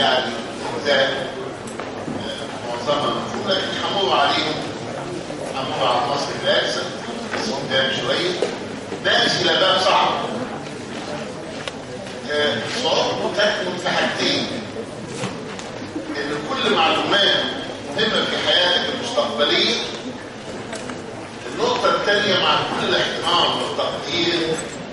يعني أجزاء معظمها مفهوم، لكن همر عليهم، همر على مصر الأكثر بس قدام شوية. نأتي إلى باب صعب. صعوبته تكمن في حاجتين: إن كل معلومات مهمة في حياتك المستقبلية. النقطة الثانية مع كل الاحترام والتقدير،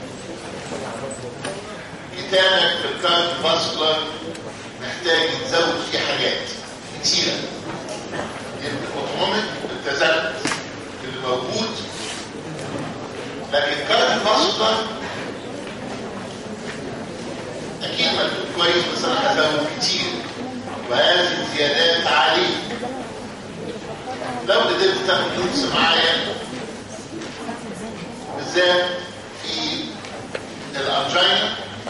كتابك في الكارديوفاسكولار محتاج تزود فيه حاجات كتيرة. الاوتوميك التزامن اللي موجود، لكن الكارديوفاسكولار اكيد مكتوب كويس بس انا هزود كتير وهذه زيادات عليه. لو قدرت تاخد نوتس معايا بالذات في الانجينا،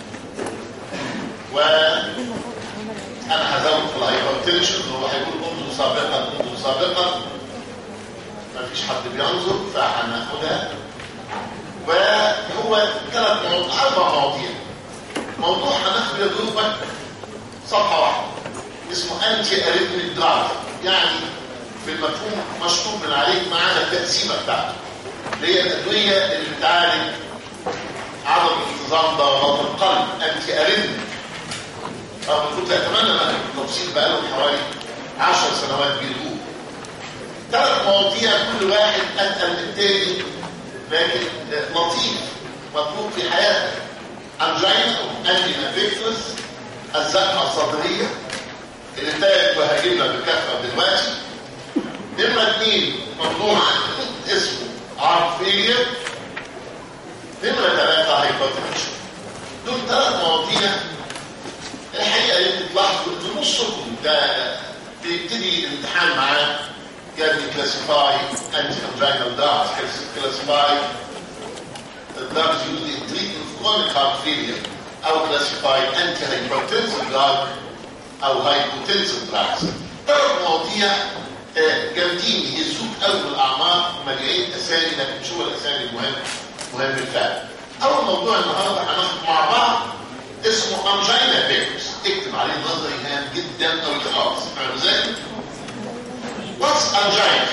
وانا هزود في الهايبرتنشن هو هيقول منذ سابقا ما فيش حد بينظر فهناخدها. وهو 4 مواضيع. موضوع هناخد يا دوبك صفحه واحده اسمه انتي اريثميك دراج، يعني في المفهوم مشطوب من عليك معانا التقسيمه بتاعته اللي هي الادويه اللي بتعالج عدم انتظام ضربات القلب، انتي اريثميك. كنت اتمنى ان التفصيل بقاله حوالي 10 سنوات بيقولوا 3 مواضيع كل واحد اتقل من الثاني لكن لطيف مطلوب في حياتك. انجينا انجينا بيكتورز، الزقه الصدريه اللي انتهت وهجيبنا بكثره دلوقتي. نمره 2 موضوع اسمه هارت فيلير. نمره 3 هايبرتنشن. دول 3 مواضيع الحقيقه يمكن تلاحظوا ان نصكم ده بيبتدي الامتحان معاه يعني كلاسيفاي انتي انجينال دارز، كلاسيفاي drugs used in treatment of chronic heart failure او كلاسيفاي انتي هايبرتنسيف دراج او هايبوتنسيف دراجز. 3 مواضيع جامدين يهزوك قوي بالاعمار، مليانين اسامي لكن شو الاسامي المهم بالفعل. اول موضوع النهارده هناخد مع بعض اسمه انجينا بيكتورز. اكتب عليه نظري هام جدا او خالص. فاهم ازاي؟ واتس انجينا؟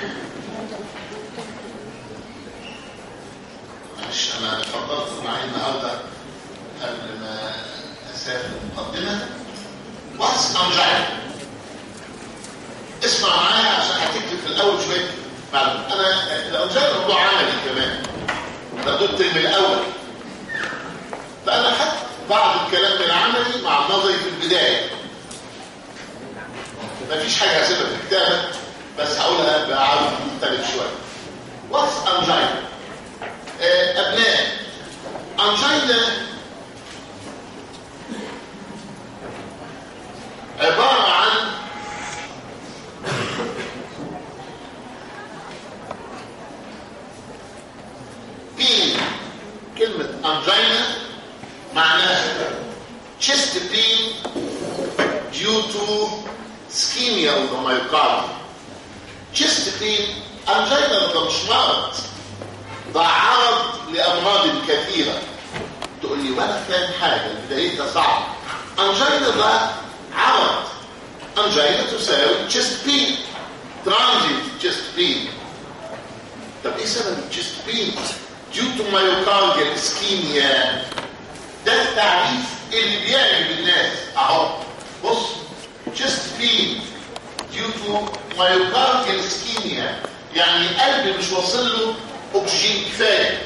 معلش انا فضلت معايا النهارده قبل ما اسافر المقدمه. واتس انجينا؟ اسمع معايا عشان هتكتب في الاول شويه معلومات. انا الانجينا موضوع عملي كمان، ده الترم الاول، فانا حتى بعض الكلام العملي مع النظري في البدايه. مفيش حاجه هسيبها في الكتابه بس هقولها بعرض مختلف شويه. واتس انجينا؟ ابناء، انجينا عباره عن بين. كلمه انجينا معناها chest pain due to ischemia of the myocardium. chest pain انجينا ده مش مرض، ده عرض لامراض كثيره. تقول لي ولا فاهم حاجه، بدايتها صعب. انجينا ده عرض. انجينا تساوي chest pain، transient chest pain. طب ايه سبب chest pain due to myocardial ischemia؟ ده التعريف اللي بيعجب الناس. اهو بص، chest pain due to myocardial ischemia يعني القلب مش واصل له اكسجين كفايه.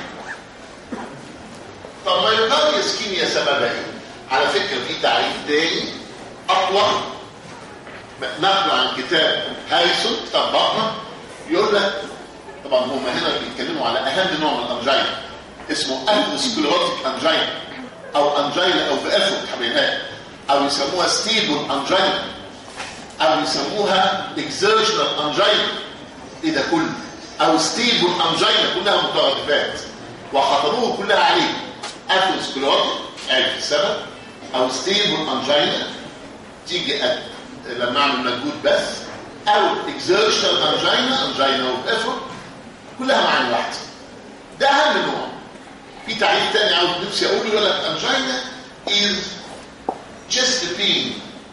طب myocardial ischemia سببها ايه؟ على فكره في تعريف تاني اطول نقل عن كتاب هايسون كتاب بطنه، يقول لك طبعا هم هنا بيتكلموا على اهم نوع من الانجينا اسمه اثيروسكليروتيك انجينا او انجينا او بافوت حبيبات، او يسموها ستيبل انجينا او يسموها اكزيرشنال انجينا. ايه ده كله؟ او ستيبل انجينا، كلها مترادفات وخطروه كلها عليه. اثيروسكليروتيك عرف السبب، او ستيبل انجينا تيجي لما اعمل مجهود بس، او اكزيرشنال انجينا وبافوت، كلها معنى واحده. ده اهم نوع. في تعريف تاني عاوز نفسي اقوله، يقول لك انجينا is chest pain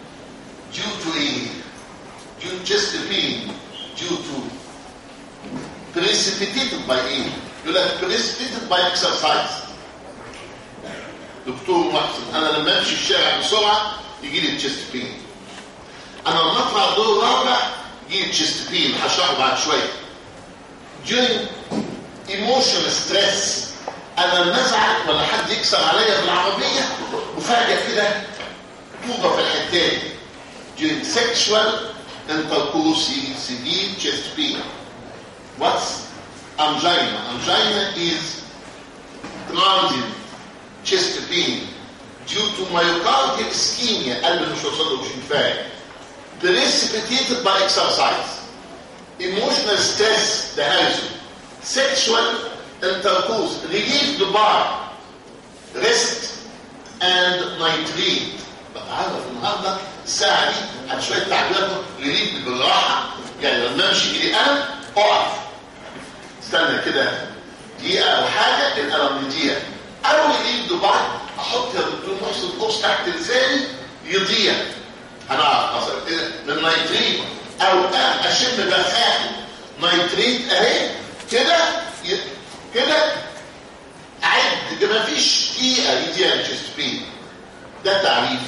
ايه؟ chest pain due to precipitated by ايه؟ يقول لك precipitated by exercise. دكتور محسن انا لما امشي الشارع بسرعه يجي لي chest pain. انا لما اطلع الدور الرابع يجي لي chest pain، هشرحه بعد شويه. during emotional stress، انا لما ازعل ولا حد يكسر عليا بالعربيه وفجاه كده طوبه في الحتات. during sexual intercourse severe chest pain. What's angina? Angina is transient chest pain due to myocardial ischemia، قلب مش وصل له مش كفايه. precipitated by exercise. emotional stress ده هايزو. sexual intercourse relieved by rest and nitrate. بتعرف النهارده الساعه دي على شويه تعبيرات relieved بالراحه، يعني لما امشي ايدي انا اقف استنى كده دقيقه او حاجه الالم يضيع، او relieved by احط يا دكتور محسن قوس تحت لساني يضيع. انا اصل من نيتريت او اشم بخاخ نيتريت اهي كده كده عد ما فيش دقيقه يضيع الشيست بين. ده تعريف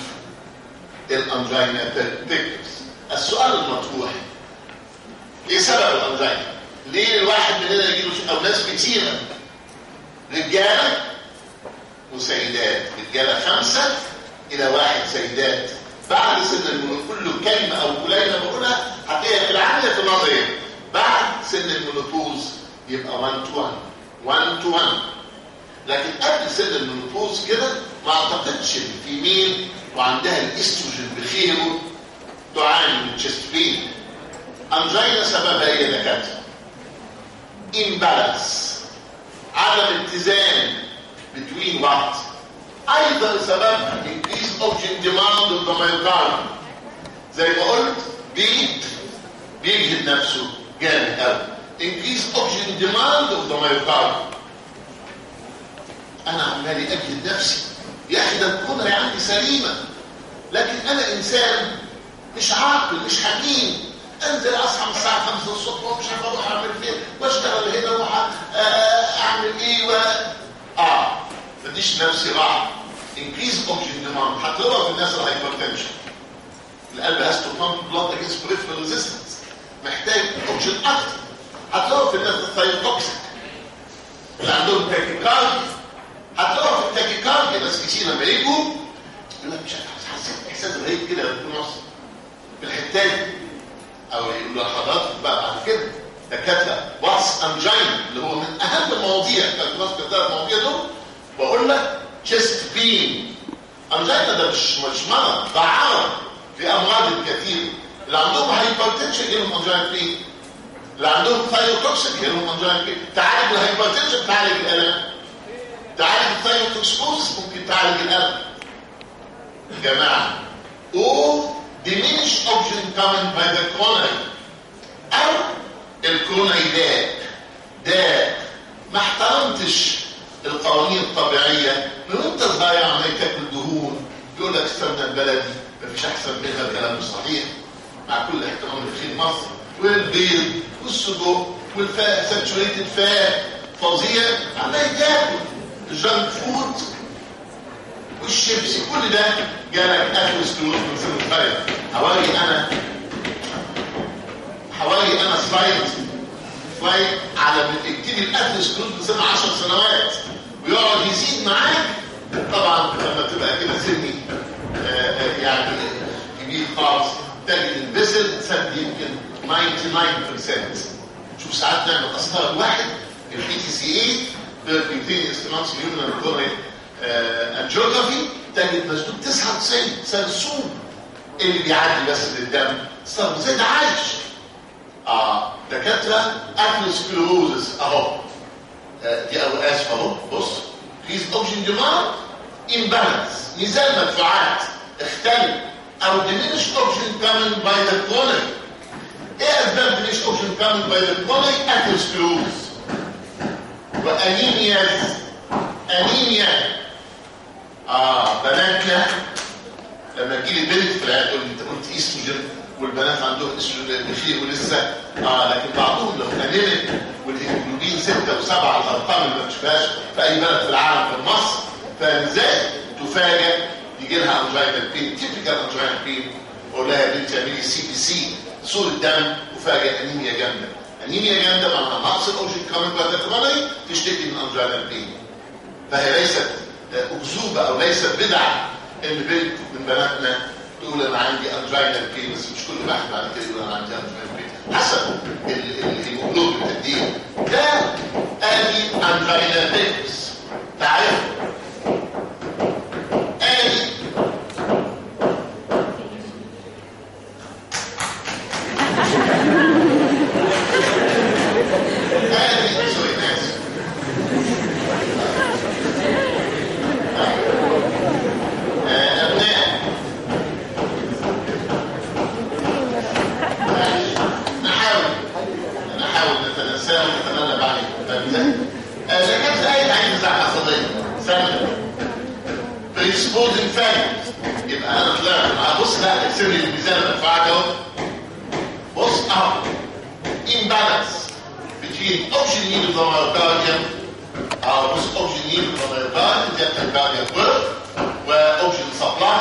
الانجينا بيكتورس. السؤال المطروح ايه سبب الانجينا؟ ليه الواحد مننا يجيله او ناس كتيره رجاله وسيدات، رجاله 5 إلى 1 سيدات بعد سن المنوبوز. كل كلمه او كلمه بقولها هتلاقيها في العمليه في النظريه بعد سن المنوبوز يبقى 1 to 1 1 to 1. لكن قبل سن المنوبوز كده ما اعتقدش ان في مين وعندها الاستروجين بخيره تعاني من تشيست بين. انجينا سببها ايه يا دكاتره؟ امبالانس، عدم اتزان between what؟ ايضا سببها increase oxygen demand of the myocardium. زي ما قلت بيجهد نفسه جامد قوي. increase oxygen demand of the myocardium. انا عمالي اجهد نفسي يا اخي ده الكلى عندي سليمه، لكن انا انسان مش عاقل مش حكيم. انزل اصحى من الساعه 5 الصبح ومش عارف اروح اعمل فين واشتغل هنا واروح اعمل ايه ما اديش نفسي راحه. increase oxygen demand هتلاقوها في الناس الهايبرتنشن. القلب has to pump blood against peripheral resistance، محتاج اوكسجين اكتر. هتلاقوها في الناس الثايروتوكسيك اللي عندهم تاكيكارديا. هتلاقوها في التاكيكارديا ناس كتير لما يجوا يقول لك مش حاسس احساس غريب كده في مصر في الحته دي، او يقولوا لحضراتكم بقى بعد كده دكاتره واتس انجينا اللي هو من اهم المواضيع الكلاس الثلاث مواضيع دول. بقول لك تشيست بين. انجينا ده مش مرض، ده عرض في امراض الكثير. اللي عندهم هايبرتنشن يجي لهم انجينا بين، اللي عندهم ثايروتوكسيك يجي لهم انجينا بين. تعالج الهايبرتنشن تعالج الالم، تعالج الثايروتوكسكوز ممكن تعالج الالم. يا جماعه diminished oxygen coming by the coronary او الكورونيدات ده ما احترمتش القوانين الطبيعيه من وانت صغير عمال تاكل دهون. يقول لك السمنه البلدي مفيش احسن منها، الكلام مش صحيح مع كل احترام لخير مصر. والبيض والسجق والفات ساتشوريتد فات فظيع عمال تاكل الجانك فود والشيبسي كل ده جالك اثيروسكليروز من سن صغير. حوالي انا سلايد على ما تبتدي الاثيروسكليروز من سن 10 سنوات ويقعد يزيد معاك. طبعا لما تبقى كده سني يعني كبير خالص تجد الفيسل سد يمكن 99%. شوف ساعات نعمل قسطره واحد البي تي سي اي بيربيتين استمانس اليومنال كورني الجيوغرافي تجد مسدود 99 سرسوم اللي بيعدي بس للدم. صار ازاي ده عايش؟ دكاتره اثيروسكليروزس اهو دي او اسف اهو بص كيس اوكسجين ديماند امبالانس ميزان مدفوعات اختل او diminished oxygen coming by the colon. ايه اسباب diminished oxygen coming by the colon؟ اثيروسكليروز وانيميا. بناتنا لما تجيلي بنت في العيادة تقول لي انت قلت ايستروجين والبنات عندهم استروجين بخير ولسه لكن بعضهم لو انيميك والهيموجلوبين 6 و7 الارقام اللي ما بتشوفهاش في اي بلد في العالم في مصر، فازاي تفاجئ يجي لها انجينا بين، تيبيكال انجينا بين، اقول لها يا بنتي اعملي CBC صوره دم، وفاجئ انيميا جامده. انيميا جامده معناها نقص الاوجين كامل بلاتيكولاري، تشتكي من انجينا بين. فهي ليست اكذوبه او ليست بدعه ان بنت من بناتنا تقول انا عندي انجينا بين، بس مش كل واحد بعد كده يقول انا عندي انجينا بين حسب الهيموجلوبين التقديم. ده ادي انجينا بينس، تعرف ادي سوري ناس ابناء نحاول نتناساه ونتغلب عليه. لكن اي حاجه نزاع حصاديه سنه predisposing factors، يبقى انا طلعت بص لا اكسب لي الميزان بتاعك اهو، بص اهو imbalance between oxygen need of the myocardium بص oxygen need of the myocardium دي الكاردياك ورك واوكسجين سبلاي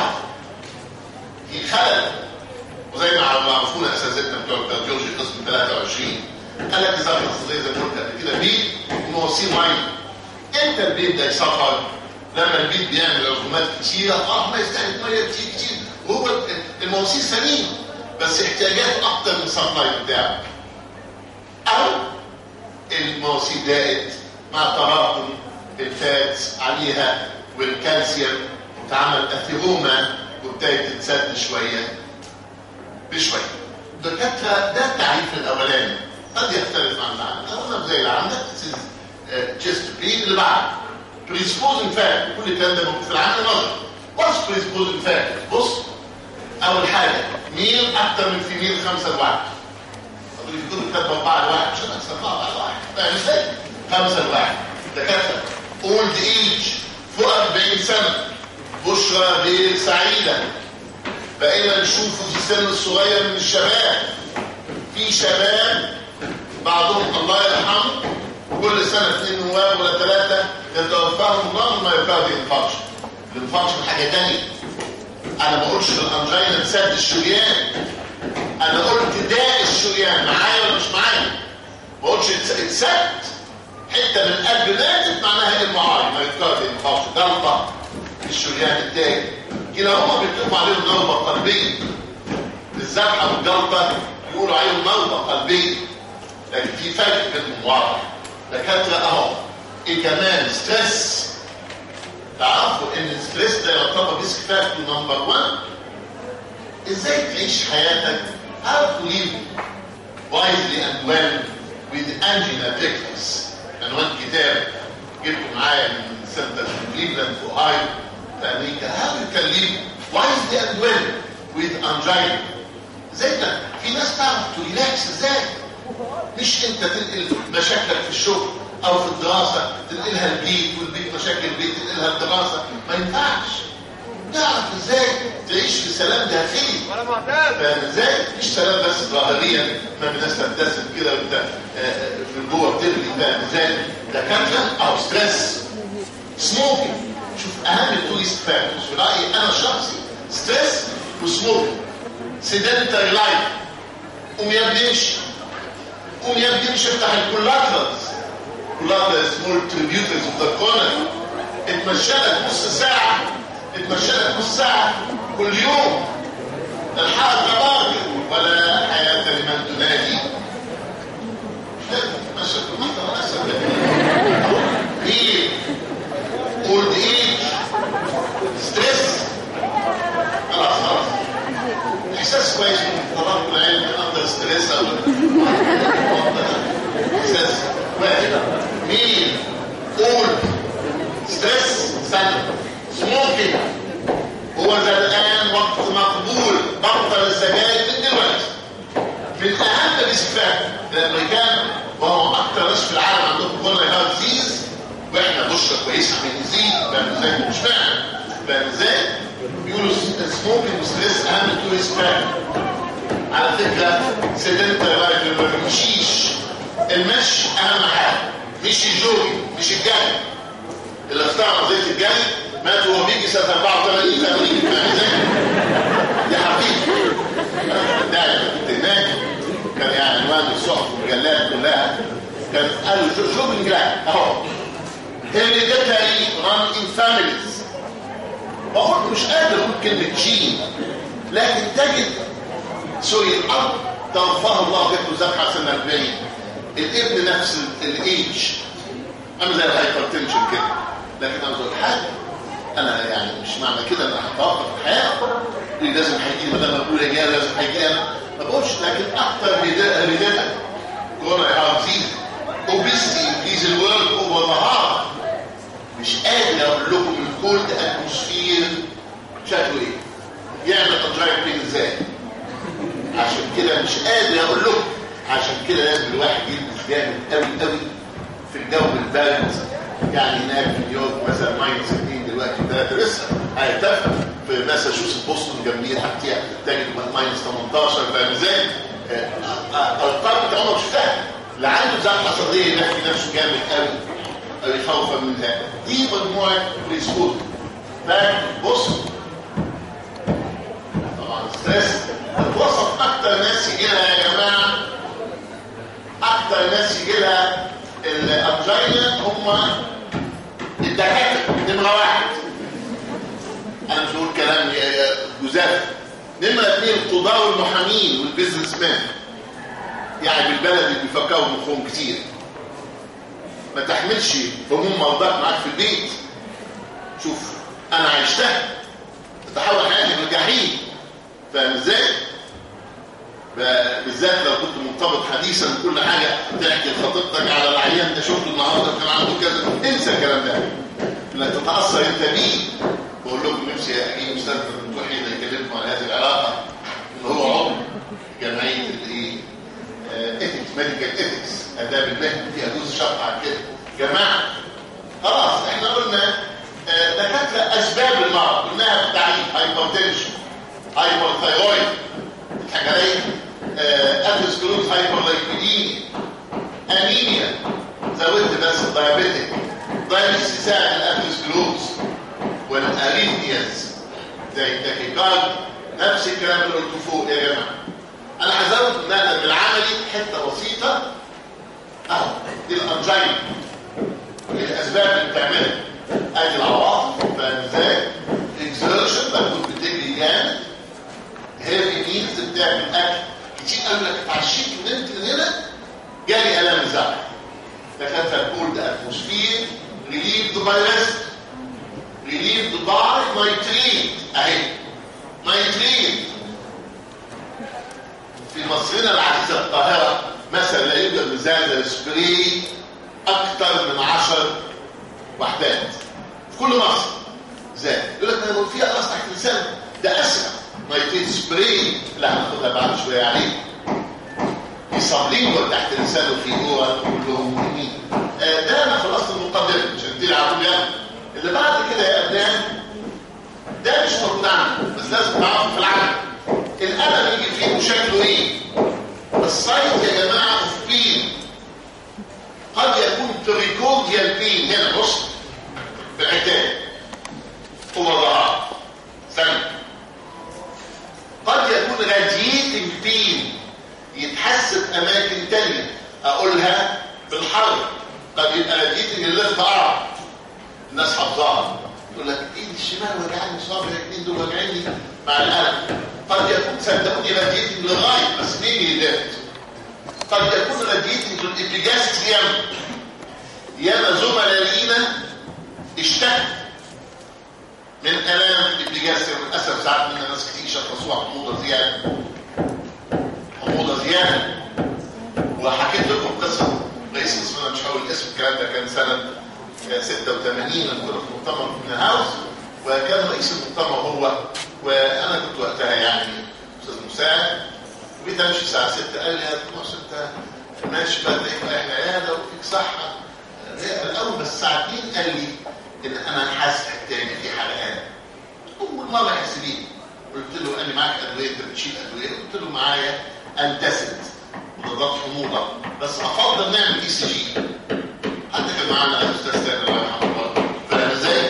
في خلل. وزي ما عرفونا اساتذتنا بتوع الكارديولوجي قسم 23 قال لك الزاويه الحصاديه زي ما قلت قبل كده بيت ومواسير ميه. امتى البيت ده يصفر؟ لما البيت بيعمل عزومات كتيره ما يستهلك ميه كتير وهو المواسير سليمه بس احتياجات اكتر من السبلاي بتاعه، او المواسير ضاقت مع تراكم الفات عليها والكالسيوم وتعمل اثيروما وابتدت تتسد شويه بشويه. الدكاتره ده التعريف الاولاني، قد يختلف عن العالم زي اللي عندك تشيست بين اللي بعد بريسبوزنج فاكتور. كل الكلام ده موجود في العالم النظري. واتس بريسبوزنج فاكتور؟ بص اول حاجه ميل اكتر من فيميل 5 لواحد. اقول في كل كتاب 4 لواحد عشان اكسب 4 لواحد، فاهم ازاي؟ 5 لواحد. دكاتره اولد ايج فوق 40 سنه، بشرى ليل سعيده. بقينا نشوفه في السن الصغير من الشباب، في شباب بعضهم الله يرحمه كل سنه 2 نواب ولا 3 يتوفاهم الله من مايوكارديال انفاركشن. الانفاركشن حاجه ثانيه. انا ما بقولش الانجينا تسد الشريان، انا قلت داء الشريان معايا ولا مش معايا. ما بقولش اتسد حته من القلب ماتت معناها هي المعارض مايوكارديال انفاركشن، جلطه في الشريان التاني. كده هما بيطلقوا عليهم ضربه قلبيه. الذبحه والجلطه يقولوا عليهم ضربه قلبيه، لكن في فرق بينهم واضح. دكاتره اهو ايه كمان ستريس. تعرفوا ان الستريس ده يعتبر ريسك فاكتور نمبر 1. ازاي تعيش حياتك how to live wisely and well with angina pectoris. عنوان كتاب جبته معايا من سنتر كليفلاند في اوهايو في امريكا. how you can live wisely and well with angina. ازاي ده في ناس تعرف تريلاكس ازاي، مش انت تنقل مشاكلك في الشغل او في الدراسه تنقلها البيت والبيت مشاكل البيت تنقلها الدراسه، ما ينفعش. تعرف ازاي تعيش في سلام داخلي. فاهم ازاي؟ مش سلام بس ظاهريا ما الناس تبتسم كده وانت في جوه بتغلي. فاهم ازاي؟ دكاتره او ستريس. سموكينج، شوف اهم التوريست فاكتورز في رايي انا الشخصي، ستريس وسموكينج. سيدنتري لايف، قوم يا ابني امشي، قوم يا ابني امشي، افتح الكولاترالز. كولاترالز سمول تريبيوترز اوف ذا كورنر. اتمشى لك نص ساعه، اتمشى لك نص ساعه كل يوم. الحركه باطل ولا حياه لمن تنادي. مش لازم تتمشى في المحطه نفسها. ايه؟ اولد ايج، ستريس، خلاص احساس كويس من الطلاق والعلم اندر ستريس او احساس كويس. مين؟ اولد ستريس سنه. سموكينج هو ذا الان وقت مقبول، بطل السجاير من دلوقتي. من اهم الاسباب الامريكان وهو اكثر ناس في العالم عندهم كورونا هارت ديزيز، واحنا بشرة كويسه بنزيد. فاهم ازاي؟ مش فاهم. فاهم ازاي؟ بيقولوا سموكينج وستريس اهم تو اسباب. على فكره سيدنتري لايف ما بيمشيش. المشي اهم حاجه، مش الجوجي، مش الجري. اللي اخترع زيت الجري مات وهو بيجي سنه 84 في امريكا. فاهم ازاي؟ دي حقيقه. ده كنت هناك كان يعني عنوان الصحف والمجلات كلها كان قالوا جوجينج لا اهو hereditary run in families. بقول مش قادر اقول كلمه جين، لكن تجد الاب توفاه الله بيته ذبحه سنه 40، الابن نفس الايج عامل زي الهايبرتنشن كده. لكن انا بقول حاجه، انا يعني مش معنى كده ان انا هتوقف الحياه اللي لازم هيجي لي، بدل ما اقول يا لازم هيجي انا ما بقولش. لكن اكتر هيريديتري كورونا هارت ديزيز، اوبيستي انكريز الورك اوفر ذا هارت. مش قادر اقول لكم الكولد اتموسفير شكله ايه، يعمل اتراكتنج ازاي. عشان كده مش قادر اقول لكم. عشان كده لازم الواحد يلبس جامد قوي قوي في الجو البارد. يعني هناك في نيويورك مثلا ماينس 2 دلوقتي 3 لسه هيرتفع. في ماساتشوستس بوسطن جنبيها تحتيها تجد ماينس 18. فاهم ازاي؟ ارقام انت عمرك شفتها. اللي عنده زحمه صدريه يحكي نفسه جامد قوي او يخوف منها. دي مجموعه بريسكول. فبص طبعا ستريس وصف اكتر ناس يجي لها يا جماعه، اكتر ناس يجي لها الانجينا هم الدكاتره نمره 1. انا مش بقول كلام جزاف. نمره 2 القضاه والمحامين والبيزنس مان، يعني بالبلد اللي بيفكروا مخهم كتير. ما تحملش هموم مرضاك معاك في البيت. شوف انا عشتها، تتحول حياتي للجحيم. فاهم ازاي؟ بالذات لو كنت مرتبط حديثا كل حاجه تحكي لخطيبتك على العيان ده شفته النهارده كان عنده كذا، انسى الكلام ده. لا تتاثر انت بيه. بقول لكم نفسي اجيب استاذ وحيد يكلمكم عن هذه العلاقه، ان هو عضو جمعيه الايه؟ ايثكس، ميديكال ايثكس، اداب المهنه، فيها جزء شرح عن كده. جماعه خلاص احنا قلنا دكاتره اسباب المرض قلناها في التعريف: هايبرتنشن، هايبرثايرويد، حاجات اثيروسكلوز، هايبرلايبيديميا، انيميا، زودت بس الدايابيتيك، دايابيتس يساعد الاثيروسكلوز، والاريثمياز زي التاكيكارد. نفس الكلام اللي قلته فوق يا جماعه. انا هزود نقل بالعملي حته بسيطه اهو. دي الانجينا، الاسباب اللي بتعملها ادي العواطف. فاهم ازاي؟ اكزيرشن، مجهود بتجري جامد، هيفي ميلز، بتعمل اكل كتير قوي لك اتعشيت ونمت من هنا جالي الام الزعل. دكاتره كولد اتموسفير ريليفد باي ريست، ريليفد باي نايتريت. اهي نايتريت. في مصرنا العزيزه القاهره مثلا لا يوجد مزازه سبراي اكثر من 10 وحدات في كل مصر. ازاي؟ يقول لك انا فيها راس تحت لسان، ده اسرع. نايتريت سبراي اللي هناخدها بعد شويه عليه، في سابلينجول تحت لسانه، في جوه كلهم مهمين. ده انا خلصت المقدمه عشان دي العقول يعني. اللي بعد كده يا ابنان ده مش موجود عندنا، بس لازم تعرفوا في العالم الالم يجي فيه شكله ايه. السايت يا جماعه في بين قد يكون بريكورديال بين. هنا بص بالعتاب هو ظهر سنه. قد يكون رادييتنج بين يتحس في اماكن تانية اقولها بالحرف. قد يبقى رادييتنج الليفت ارم، الناس حافظاها يقول لك ايدي الشمال وجعاني، صابعي الاثنين دول وجعاني مع الالم. قد يكون صدقوني رادييتنج لغايه بس مين الليفت. قد يكون رادييتنج للابيجاستريم. ياما زملاء لينا اشتكوا من الام في الابيجاستريم. للاسف ساعات منا ناس كتير شخصوها حموضه زياده، حموضه زياده. وحكيت لكم قصه رئيس قسمنا، مش هقول الاسم، الكلام ده كان سنه 86 لما كنا في مؤتمر في هاوس، وكان رئيس المؤتمر هو، وانا كنت وقتها يعني استاذ مساعد. وجيت امشي الساعه 6 قال لي يا دكتور انت ماشي بدري، احنا عياده وفيك صحه. الاول بس الساعه 2 قال لي ان انا حاسس تاني في حرقان. اول مره احس بيه. قلت له انا معاك ادويه، انت بتشيل ادويه؟ قلت له معايا انتاسيد مضادات حموضه، بس افضل نعمل اي سي جي. حتى كان معانا الاستاذ سامي الله يرحمه الله، فانا ازاي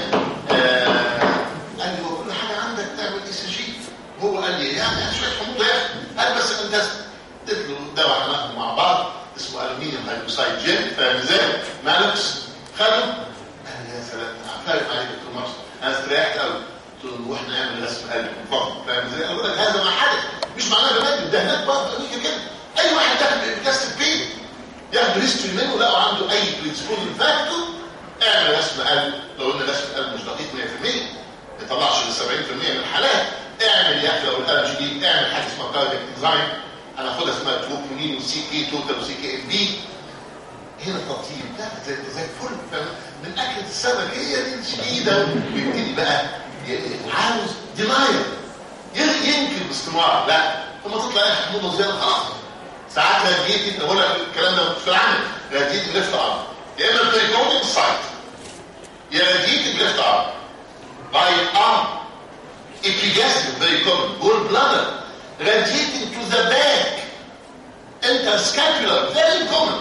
قال لي هو كل حاجه عندك تعمل اي سي جي؟ هو قال لي يعني شويه حموضه يا اخي، قال بس انتاسيد. اديت له دواء هناخده مع بعض اسمه الومنيوم هيدروسايد جل، فاهم ازاي؟ مالوكس خده. قال لي يا سلام فارق عليك دكتور مرسي، انا استريحت قوي. قلت له نروح نعمل رسم قلب من فضلك، فاهم ازاي؟ اقول لك هذا ما حدث، مش معناه بنات الدهانات برضه كده. اي واحد داخل بلاستيك بين ياخد هيستوري منه لقوا عنده اي بريدسبوزنج فاكتور، اعمل رسم قلب. لو قلنا رسم قلب مش دقيق 100%، ما يطلعش ل 70% من الحالات. اعمل يا اخي لو القلب شديد اعمل حاجه اسمها كاردياك انزايم، هناخدها اسمها تروبونين وسي كي توتال وسي كي ام بي. هنا تطيب ده زي الفل، من اكله السمك هي دي شديده، ويبتدي بقى عاوز ديناير ينكر باستمرار. لا لما تطلع اي حموضه زياده خلاص. ساعات راديتي، بقول لك الكلام ده في العمل، راديتي ليفت ارم، يا اما البريكوردنج السايد، يا راديتي ليفت ارم، رايت ارم، epigastric بريكوردنج، جول بلادر، radiating to the back, interscapular, very common.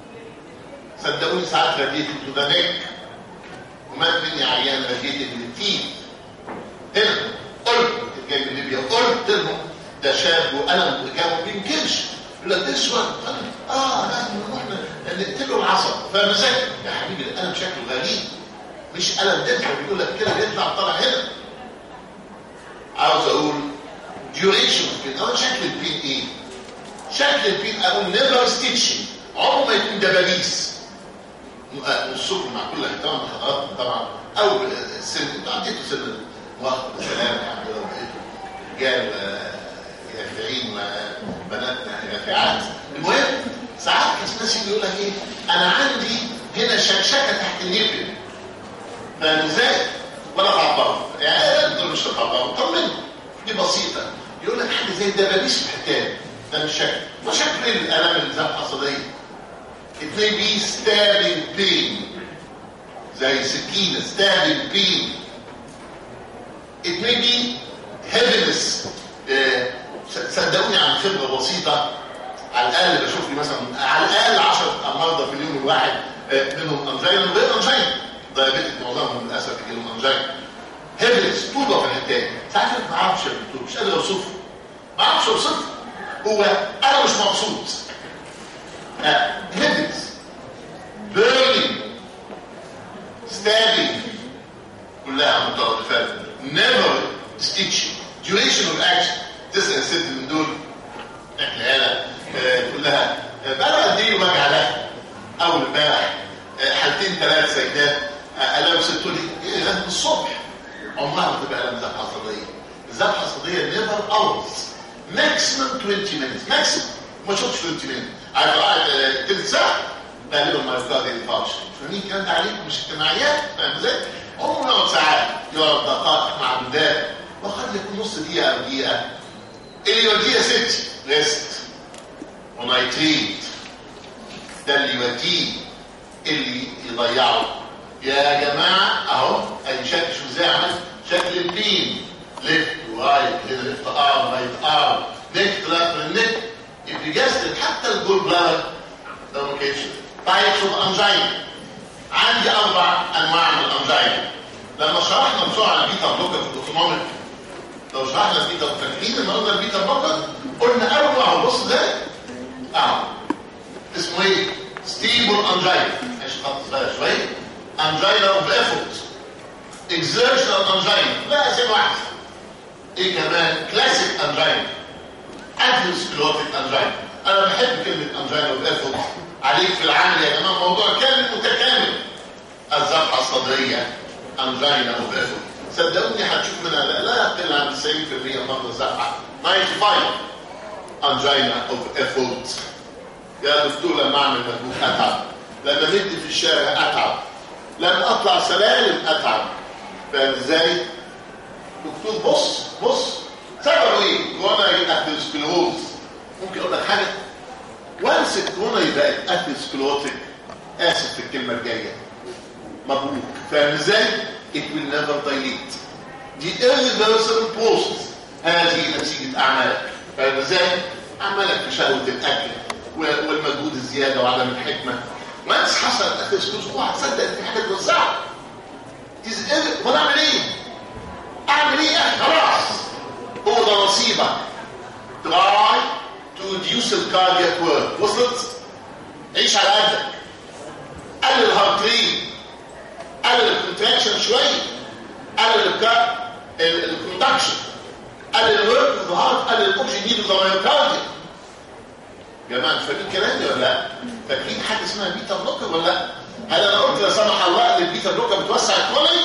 صدقوني ساعات radiating to the neck، ومات مني عيان radiating للتيث. هنا قلت جاي من ليبيا، قلت لهم ده شاب وألم وكان ما بينكرش، يقول لك ده سؤال لازم نروح نقتله العصب، فاهم ازاي؟ يا حبيبي الألم شكله غريب، مش ألم دفع بيقول لك كده بيطلع طالع هنا. عاوز أقول duration البين، أو شكل البين إيه؟ شكل البين أقول never stitching، عمره ما يكون دبابيس. والسكر مع كل احترام لحضراتكم طبعا، أو السن، أنتوا عديتوا سن المؤخر بسلام يعني، لو بقيتوا رجال يافعين وبنات يافعات. المهم ساعات الناس يقول لك إيه؟ أنا عندي هنا شكشكة تحت النبل، فاهم إزاي؟ ولا تعبروا، يعني أنتوا مش تعبروا، طمنوا، دي بسيطة. يقول لك حاجه زي الدبابيس في الحكايه، ده مش شكل. ما شكل الالم اللي زي الحصاديه؟ 2 بي ستابنج بين، زي سكينه ستابنج بين. 2 بي هيفنس. صدقوني عن خبره بسيطه، على الاقل بشوف لي مثلا على الاقل 10 مرضى في اليوم الواحد منهم انجينا وغير انجينا، دايابيتك معظمهم للاسف يجي لهم انجينا. هيفنس طوبه في الحكايه، ساعات ما اعرفش يا دكتور، مش قادر اوصفه، ما اعرفش اوصفه. هو انا مش مبسوط. هيدنس، بيرنينج، ستابينج، كلها مترادفات. نيفر ستيتش، ديوريشن اوف اكشن 9 6 من دول العيله كلها بقى قد ايه وجع لها. اول امبارح حالتين 3 سيدات الام ست لي ايه من الصبح، عمرها ما تبقى الام ذبحه عصبيه. الذبحه العصبيه نيفر اورز، ماكسيمم 20 minutes، ماكسيمم ما شفتش 20 minutes. عارف قاعد تلت ساعه غالبا مايوكارديال انفاركشن. فاهمين الكلام ده عليكم مش اجتماعيات، فاهم ازاي؟ عمره يقعد ساعات، يقعد دقائق معدودات، وقد يكون نص دقيقه او دقيقه. اللي يوديه يا ستي ريست ونايتريت، ده اللي يوديه. اللي يضيعه يا جماعه اهو ادي شكل، شو ازاي عملت شكل البين، ليفت ورايت، هنا ليفت ارم رايت ارم، نيك طلعت من النيك، البيجاستريك، حتى الجول بلادر لو ما كانش. تايبس اوف انجينا، عندي 4 انواع من الانجينا. لما شرحنا بسرعه البيتا بلوكر في الاوتونوميك، لو شرحنا البيتا فاكرين النهارده البيتا بلوكر، قلنا اول واحد بص ده اسمه ايه؟ ستيبل انجينا، مش خط صغير شويه، انجينا اوف ايفورت، اكزيرشنال انجينا، لا اسم واحد. ايه كمان؟ كلاسيك انجينا، اثيروسكليروتيك انجينا. انا بحب كلمه انجينا اوف ايفورت، عليك في العمل يا جماعه موضوع كامل متكامل. الذبحه الصدريه انجينا اوف ايفورت، صدقوني هتشوف منها لا يقل عن 90% مرضى الذبحه، 95 انجينا اوف ايفورت. يا دكتور لما اعمل مجهود اتعب، لما مد في الشارع اتعب، لما اطلع سلالم اتعب، فاهم ازاي؟ دكتور بص سببه ايه؟ كورونا اثيروسكليروز. ممكن اقول لك حاجه؟ وانس الكورونا بقت اثيروسكليروتيك، اسف في الكلمه الجايه، مبروك، فاهم ازاي؟ it will never dilate. دي irreversible process. هذه نتيجه اعمالك. فاهم ازاي؟ اعمالك بشهوه الاكل والمجهود الزياده وعدم الحكمه. وانس حصل اثيروسكلوز اوعى تصدق ان في حاجه توسعها. وانا اعمل ايه؟ اعمل ايه؟ خلاص هو ده نصيبك. try to reduce the cardiac work. وصلت؟ عيش على قدك. قلل الهارت ريت، قلل الكونتراكشن شويه، قلل الكوندكشن، قلل الورك اوف ذا هارت، قلل الاوكسجين نيد اوف ذا مايوكارديوم. يا جماعه انتوا فاكرين كلامي ولا لا؟ فاكرين حاجه اسمها بيتا بلوكر ولا لا؟ هل انا قلت لا سمح الله ان البيتا بلوكر بتوسع الكولي؟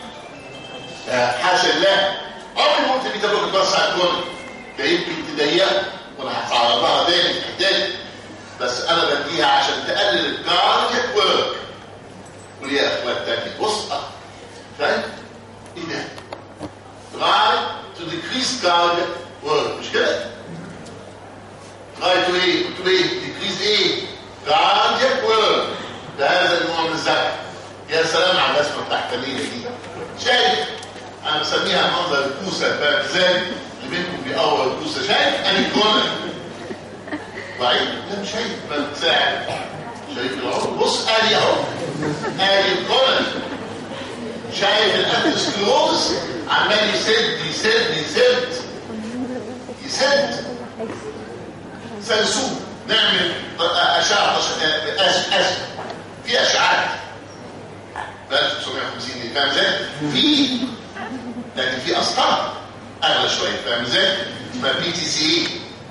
حاشا الله. عمري ما قلت البيتا بلوكر بتوسع الكولي. ده يمكن تضيقها وانا هتعرضها تاني في حكايه، بس انا بديها عشان تقلل الكاردياك ورك. وليه يا اخوات تاني؟ بص فاهم؟ ايه ده؟ try to decrease cardiac work مش كده؟ try to ايه؟ قلت له ايه؟ decrease ايه؟ cardiac work. ده هذا النوع من الذكاء. يا سلام على الرسمه بتاعت التمرين دي. شايف؟ انا بسميها منظر الكوسه. فاهم ازاي؟ اللي منكم بيقور الكوسه شايف؟ ادي كورنر. ضعيف؟ لا مش شايف. بتساعد. شايف العمر؟ بص ادي اهو. ادي الكورنر. شايف الاثيروسكلوز عمال يسد يسد يسد يسد. سلسوه نعمل اشعه اسف في اشعاعات ب 1950 دي. فاهم ازاي؟ في لكن في اسطر اغلى شويه. فاهم ازاي؟ اسمها بي تي سي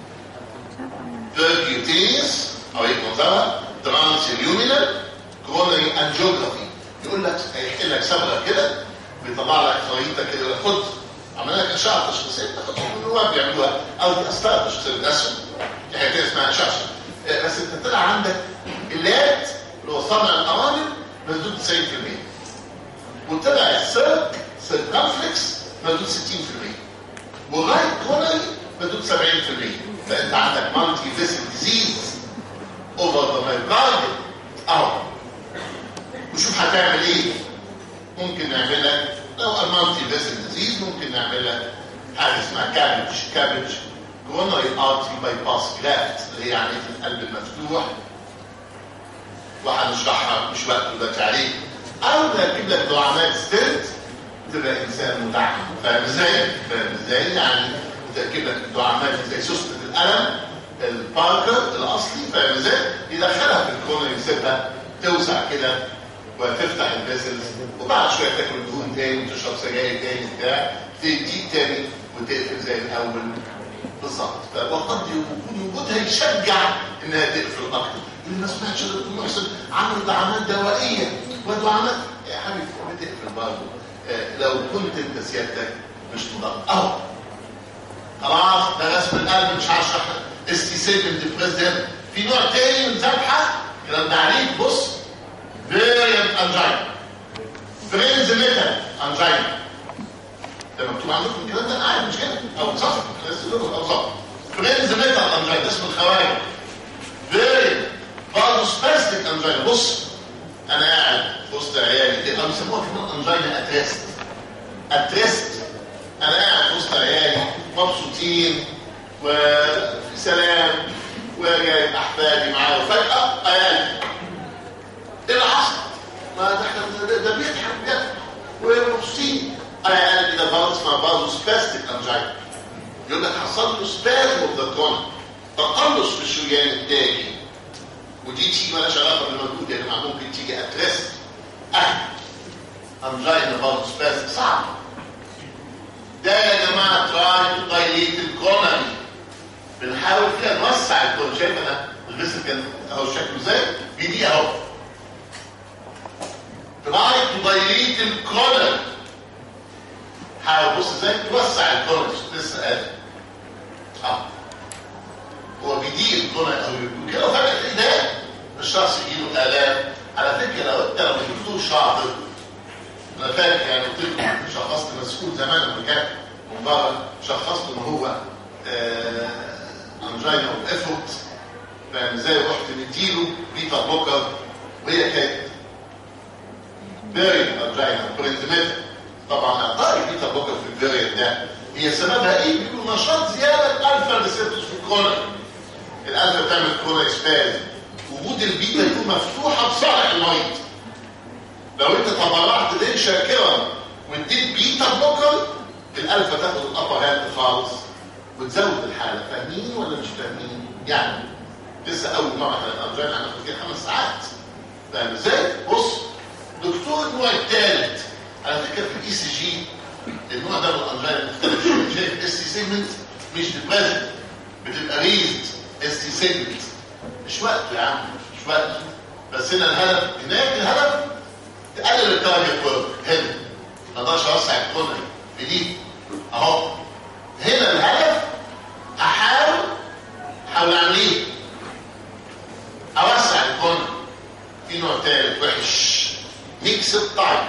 بيركيوتينيوس او ايه منظرها ترانس اليومينال كورونري انجيوجرافي. يقول لك هيحكي لك صبغه كده بيطلع لك خريطه كده. خد عمل لك اشعه تشخيصيه تاخدها من النواب بيعملوها او دي اسطر تشخيص الرسم. دي حاجه اسمها شاشه. بس انت طلع عندك اللات اللي هو صنع الارانب مسدود 90%، وطلع السيرك سيركمفلكس مسدود 60%، والرايت كورنري مسدود 70%. فانت عندك مالتي فيسل ديزيز اوفر ذا مايوكارديوم اهو. وشوف هتعمل ايه. ممكن نعمل لك لو المالتي فيسل ديزيز ممكن نعمل لك حاجه اسمها كابج كورونري ارتري باي باس جرافت اللي هي عمليه القلب المفتوح، وهنشرحها مش وقت دلوقتي عليه. او نركب لك دعامات ستنت تبقى انسان مدعم. فاهم ازاي؟ فاهم ازاي؟ يعني تركب لك دعامات زي سوسته القلم الباركر الاصلي. فاهم ازاي؟ يدخلها في الكورونري يسيبها توسع كده وتفتح الفيسلز، وبعد شويه تاكل دهون تاني وتشرب سجاير تاني بتاع تديك تاني وتقفل زي الاول بالظبط. وقد يكون وجودها يشجع انها تقفل اكتر. اللي ما سمعتش دكتور محسن عملوا دعامات دوائيه ودعامات يا حبيبي بتقفل برضه. لو كنت انت سيادتك مش مضاد اهو. خلاص ده رسم القلب مش هشرح استيسيبل ديبريسيف. في نوع تاني من ذبحه الكلام ده عليك. بص فيريانت انجينا فرينز ميتال انجينا. ده مكتوب عندكم الكلام ده انا عارف مش كده او صح او صح. فرينز ميتال انجينا اسم الخواجه. فيريانت برضه سباستيك انجينا. بص انا قاعد في وسط عيالي كده بيسموها كمان انجينا اتريست. انا قاعد في وسط عيالي مبسوطين وفي سلام وجايب احفادي معايا وفجاه عيالي ايه اللي حصل؟ ما ده بيضحك ومبسوطين. انا كده برضه اسمها برضه سباستيك انجينا. يقول لك حصل له سبازم اوف ذا كورن، تقلص في الشريان التاجي. ودي تيجي مالهاش علاقه بالمجهود يا جماعه. ممكن تيجي اتريست انجينا برضه سباستيك صعب. ده يا جماعه تراي تو دايليت الكورنري. بنحاول كده نوسع الكورنري. شايف انا الجسم كان اهو شكله ازاي؟ بيدي اهو. try to dilate الكورنر. حاول بص ازاي توسع الكورنر. لسه قادر هو بيضيق الكورنر او كده فجاه تلاقي ده الشخص يجيله الام. على فكره لو انت دكتور شاطر انا فاكر يعني قلت لكم شخصت مسؤول زمان لما كان من بره شخصت ان هو انجينا اوف افورت. فاهم ازاي؟ رحت مديله بيتا بلوكر وهي كانت فيريانت انجينا برينزميتا. طبعا اقل بيتا بلوكر في الفيريانت ده هي سببها ايه؟ بيقولوا نشاط زياده الالفا ريسبتورز في الكورونا. الالفا بتعمل كورونا اسباز، وجود البيتا يكون مفتوحه بصالح المريض. لو انت تبرعت ليه شاكرا واديت بيتا بلوكر، الالفا تاخد الابر هاند خالص وتزود الحاله. فاهمين ولا مش فاهمين؟ يعني لسه اول مره احنا الانجينا هناخد فيها 5 ساعات. فاهم ازاي؟ بص، دكتور النوع الثالث على فكره في الاي سي جي النوع ده من الانجينا مختلف شويه. شايف الاس تي سيجمنت مش ديبريزنت، بتبقى ريزد اس تي سيجمنت. مش وقته يا عم، مش وقته. بس هنا الهدف، هناك الهدف تقلل التارجت ورك. هنا ما اقدرش اوسع الكورنر بدي اهو. هنا الهدف احاول اعمل ايه؟ اوسع الكورنر. في نوع ثالث وحش، ميكس الطعم.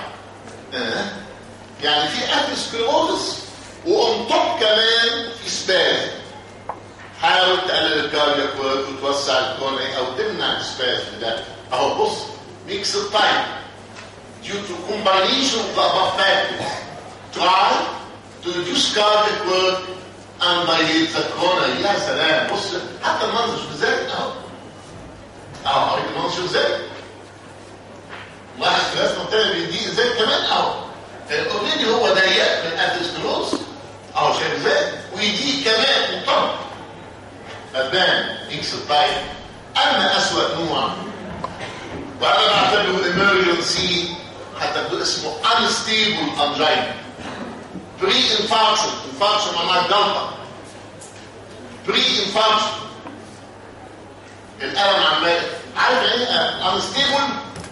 يعني في اثيروسكليروزس وأون توب كمان في سباز. حاول تقلل الكاردياك ورك وتوسع الكورنر او تمنع السباز ده. اهو بص، ميكس الطعم due to combination of the above factors. Try to reduce cardiac work and dilate the coronary. يا سلام، بص حتى المنظر شوف ازاي اهو. اهو المنظر شوف ازاي. لاحظ في الرسمه الثانيه بيدي ازاي كمان اهو. اوريدي هو ضيق من اثيروسكليروز اهو، شايف ازاي؟ ويدي كمان مطب. فبان ميكس الطيب. اما اسوأ نوع وانا بعتبره emergency، حتى بدو اسمه unstable angina. pre-infarction، infarction معناها جلطه. pre-infarction الالم عمال. عارف ايه unstable؟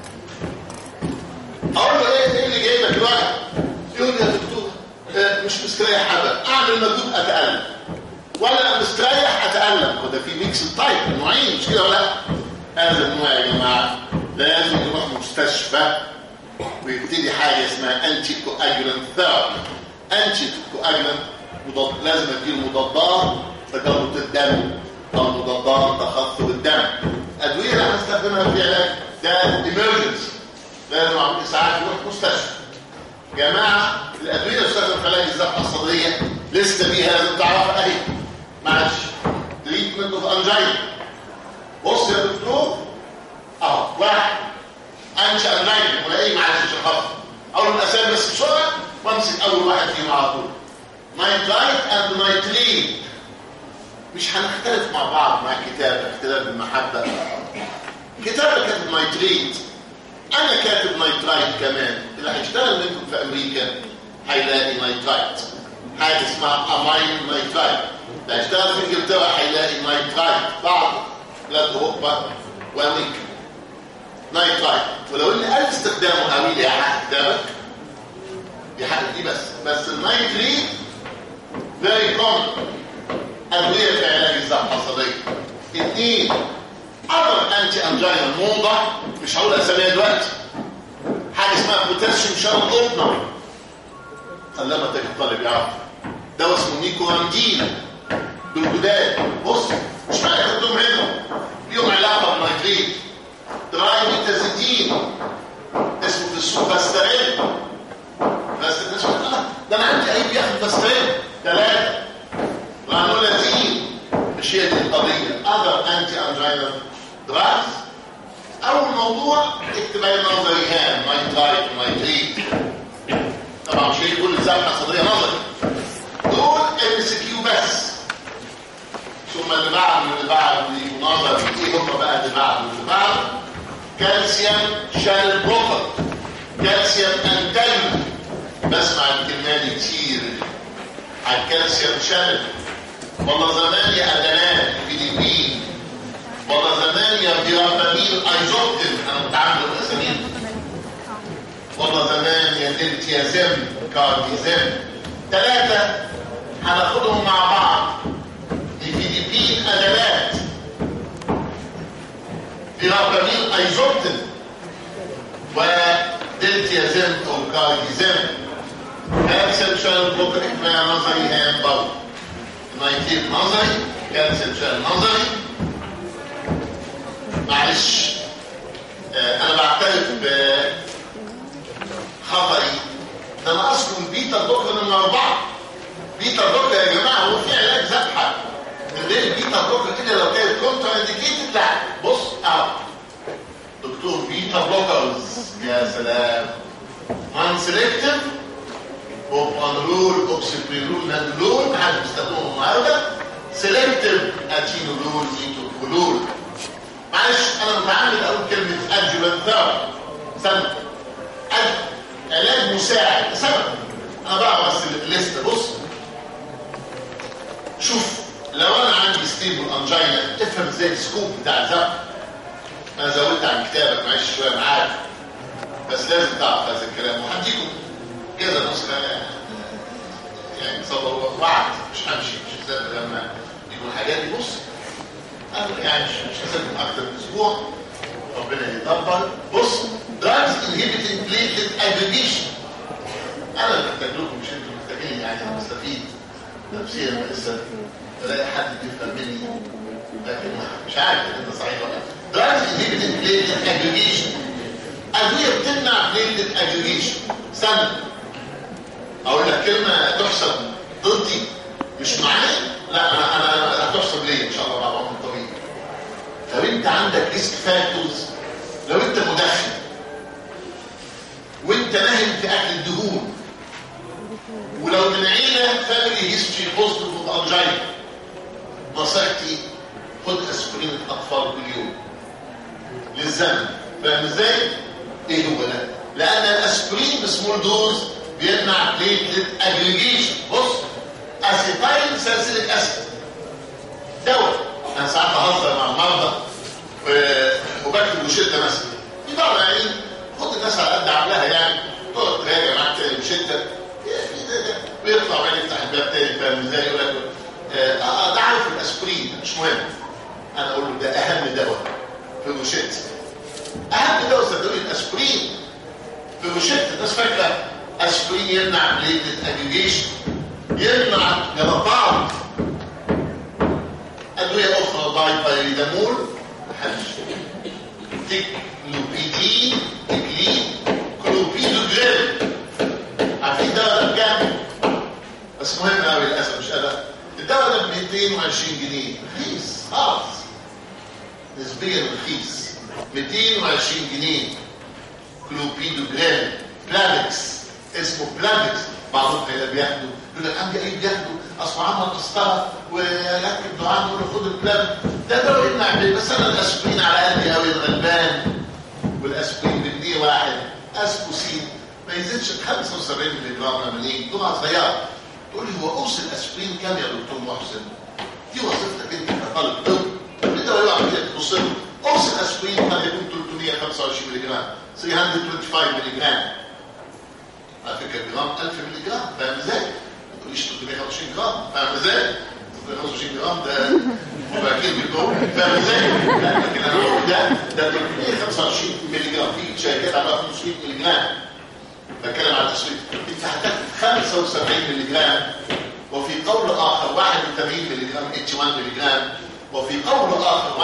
اقول له ايه اللي جايبك الوجع؟ يقول لي يا دكتور مش مستريح حبه، اعمل مجهود اتالم، ولا مستريح اتالم. وده في ميكس التايب نوعين، مش كده ولا لا؟ هذا النوع يا جماعه لازم يروح مستشفى ويبتدي حاجه اسمها انتي كواجولانت ثيرابي. انتي كواجولانت لازم اديله مضادات تجلط الدم او مضادات تخثر الدم. ادويه اللي هنستخدمها في علاج ده ايمرجنسي، لازم اعمل اسعاف يروح مستشفى. جماعه الادويه اللي بتستخدم في علاج الذبحه الصدريه لسه بيها لازم تعرفها اهي. معلش، تريتمنت اوف انجينا. بص يا دكتور اهو، واحد انشا انجينا ولا ايه؟ معلش عشان خاطر اول الاسامي بس بسرعه وامسك اول واحد فيهم على طول. نايترايت اند نايترين. مش هنختلف مع بعض مع كتابه، اختلاف بالمحبه. كتابه كاتب نايتريت، انا كاتب نايترايت كمان. اللي هيشتغل منكم في امريكا هيلاقي نايترايت، حاجه اسمها امين نايترايت. اللي هيشتغل في انجلترا هيلاقي نايترايت. بعض بلاد اوروبا وامريكا نايترايت. ولو ان قال استخدامه قوي لي حق كتابك دي حاجه دي بس النايتريت فيري كومن ادويه في علاج الذبحه الصدريه. اثنين اذر انتي انجينا موضه، مش هقول اساميها دلوقتي. حاجه اسمها بوتاسيوم شانل اوبنر، لما تيجي الطالب يعرف ده اسمه نيكوراندين بالجداد. بص مش معنى خدتهم هنا ليهم علاقه بالنيتريت. ترايميتازيدين اسمه في السوق باسترين. بس الناس بتقول ده انا عندي قريب بياخد باسترين 3. رانولازين، مش هي دي القضيه. اذر انتي انجينا دراجز. اول موضوع اكتب اي نظري هام نايترايت ونايتريت. طبعا مش هي كل الذبحه الصدريه نظري، دول ام سي كيو بس. ثم اللي بعد نظري. ايه هم بقى اللي بعد؟ كالسيوم شانل بلوكر، كالسيوم انتاجون. بسمع الكلمه دي كتير على الكالسيوم شانل. والله زمان يا ادلان فيليبين، والله زمان يا فيرابامين ايزوبتين، انا متعامل بالاسامي. والله زمان يا دلتيازم كارديزم. 3 هناخدهم مع بعض. الفيليبين ادلات، فيرابامين ايزوبتين، ودلتيازم او كارديزم. كالسيوم شانل بلوكر احنا نظري هام برضه. نايتريت نظري، كالسيوم شانل نظري. معلش انا بعترف بخطئي، ده انا اصلا البيتا بلوكر نمرة 4 بيتا بلوكر يا جماعه هو في علاج ذبحه من غير بيتا بلوكر كده لو كانت كونترا انديكيتد؟ لا. بص اهو دكتور بيتا بلوكرز يا سلام. نون سيلكتيف بروبانولول اوكسيبريلول نادولول محدش بيستخدمهم النهارده. سيلكتيف اتينولول ميتوكولول. معلش انا متعمد اقول كلمه ادجوانت ثيرابي سبب علاج مساعد سبب. انا بقى بس الليسته. بص شوف لو انا عندي ستيبل انجينا تفهم ازاي السكوب بتاع الذبح. انا زودت عن كتابك معلش شويه معاك بس لازم تعرف هذا الكلام وهديكم كذا نسخه يعني تصور وعد مش همشي مش هسافر لما يكون الحاجات دي. بص انا يعني مش هسافر اكتر من اسبوع ربنا يدبر. بص drugs inhibiting platelet aggregation. انا اللي محتاج لكم مش انتوا محتاجين يعني انا بستفيد نفسيا لسه بلاقي حد يفهم مني لكن مش عارف ان ده صحيح ولا لا. drugs inhibiting platelet aggregation ادويه بتمنع platelet aggregation. استنى اقول لك كلمه تحسب ضدي مش معايا. لا انا هتحسب ليه ان شاء الله بعد عمر طويل. لو انت عندك ريسك فاكتورز، لو انت مدخن وانت ناهم في اكل الدهون، ولو من عيله فاميلي هيستوري بوزيتيف انجينا، نصيحتي خد اسبرين الاطفال كل يوم للزمن. فاهم ازاي؟ ايه هو ده؟ لان الاسبرين بسمول دوز بيمنع بليتلت اجريجيشن. بص اسيتايل ساليسيليك اسيد دواء. انا ساعات بهزر مع المرضى وبكتب روشته مثلا في بعض يعني خد الناس على قد عقلها يعني تقعد تراجع معاك تاني روشته ويطلع بعدين يفتح الباب تاني. فاهم ازاي؟ يقول لك ده عارف الاسبرين مش مهم. انا اقول له ده اهم دواء في روشته. اهم دواء صدقوني الاسبرين في روشته. الناس فاكره اسبرين يمنع بليتلت اجريجيشن، يمنع جلطات. ادويه اخرى بايبيريدامول محدش. تكلوبيدين تكليد كلوبيدوجرام. عارفين الدواء ده بكام؟ بس مهم قوي للاسف مش قادر. الدواء ده ب 220 جنيه رخيص خالص نسبيا رخيص. 220 جنيه كلوبيدوجرام بلافكس اسمه بلافكس. بعضهم بياخدوا يقول لك عندي ايه بياخدوا اصل عمل قسطره ويركب دعاء يقول له خد البلافكس ده دواء يمنع بيه. بس انا الاسبرين على قدي قوي الغلبان والاسبرين بجنيه واحد. اسبوسين ما يزيدش 75 مللي جرام منين جرعه صغيره. تقول لي هو قوس الاسبرين كام يا دكتور محسن؟ دي وظيفتك انت كطالب طب. انت يقع كده تبص له قوس الاسبرين قد يكون 325 مللي جرام 325 مللي جرام. على فكره الجرام 1000 مللي جرام. فاهم ازاي؟ ما تقوليش 325 جرام. فاهم ازاي؟ 325 جرام ده مباكين بالدور. فاهم ازاي؟ لكن انا بقول ده 325 مللي جرام. في شركات عملها 500 مللي جرام. بتكلم عن التسويق. انت هتاخد 75 مللي جرام وفي قول اخر 81 مللي جرام 81 مللي جرام وفي قول اخر